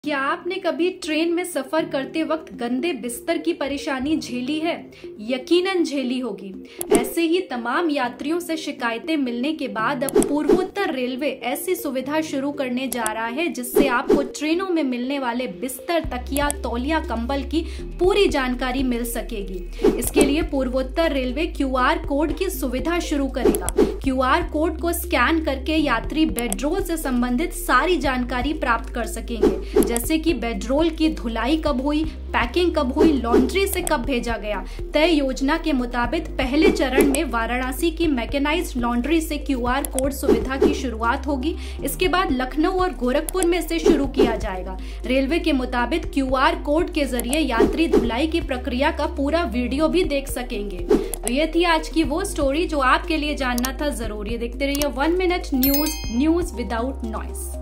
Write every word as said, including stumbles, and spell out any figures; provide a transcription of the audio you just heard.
क्या आपने कभी ट्रेन में सफर करते वक्त गंदे बिस्तर की परेशानी झेली है? यकीनन झेली होगी। ऐसे ही तमाम यात्रियों से शिकायतें मिलने के बाद अब पूर्वोत्तर रेलवे ऐसी सुविधा शुरू करने जा रहा है जिससे आपको ट्रेनों में मिलने वाले बिस्तर, तकिया, तौलिया, कंबल की पूरी जानकारी मिल सकेगी। इसके लिए पूर्वोत्तर रेलवे क्यू आर कोड की सुविधा शुरू करेगा। क्यू आर कोड को स्कैन करके यात्री बेडरोल से संबंधित सारी जानकारी प्राप्त कर सकेंगे, जैसे कि बेडरोल की धुलाई कब हुई, पैकिंग कब हुई, लॉन्ड्री से कब भेजा गया। तय योजना के मुताबिक पहले चरण में वाराणसी की मैकेनाइज्ड लॉन्ड्री से क्यू आर कोड सुविधा की शुरुआत होगी। इसके बाद लखनऊ और गोरखपुर में से शुरू किया जाएगा। रेलवे के मुताबिक क्यू आर कोड के जरिए यात्री धुलाई की प्रक्रिया का पूरा वीडियो भी देख सकेंगे। तो ये थी आज की वो स्टोरी जो आपके लिए जानना था जरूर। ये देखते रहिए one minute news news without noise.